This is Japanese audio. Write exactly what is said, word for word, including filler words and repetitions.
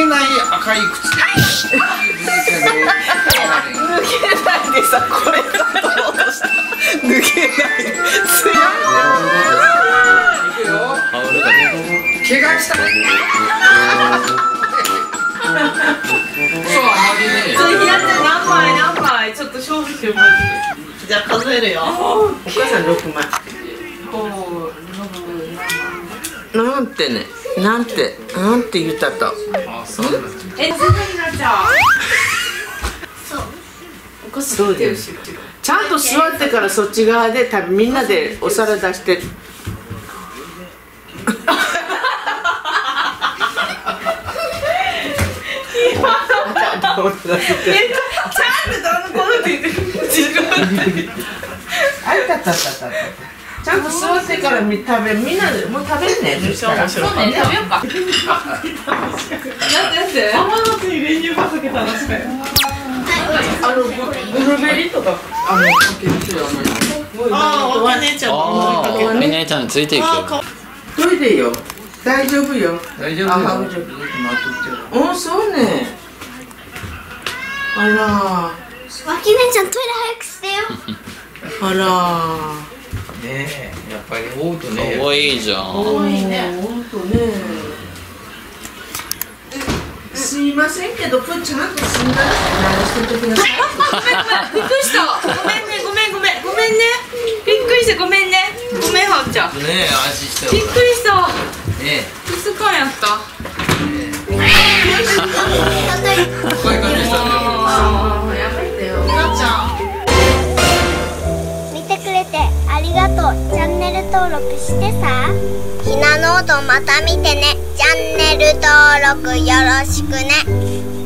ない赤い靴。 抜けないでさ、これだと思うとした。抜けない。強い。 怪我した。そう、あまりね。 そう、ひなちゃん何枚何枚、ちょっと勝負しよう。じゃあ数えるよ。お母さん六枚。なんてね、なんて、なんて言ったと。え、すぐになっちゃう。そう。お母さん。そうです。ちゃんと座ってからそっち側で、多分みんなでお皿出して。ちゃんとどうのこうのって言って自分であいたたたたたちゃんと座ってからみ食べみんなでもう食べるね。そうね、食べようか。だってだって甘夏に練乳がかけたらしかよ。あのブルーベリーとかあのかける人やない。ああ、お姉ちゃんのかける。 姉ちゃんについていくよ。 どいでよ。大丈夫よ。 大丈夫よ。あ、大丈夫。 うん、そうね。あら。 わき姉ちゃんトイレ早くしてよ。 あら。 ねえ、やっぱり多いとね。 多いじゃん。 多いね。本当ね。すいませんけど、これちゃんとすんだらしてる時が。あ、ごめんごめん。びっくりした。ごめんね、ごめんごめんごめんね。びっくりしてごめんね。ごめんはっちゃん。 ねえ、安心して。 びっくりした。 ねえ。 キス感やった。 こういう感じでしたね。 やめてよ。なっちゃん。 見てくれてありがとう。チャンネル登録してさ。ひなの音また見てね。チャンネル登録よろしくね。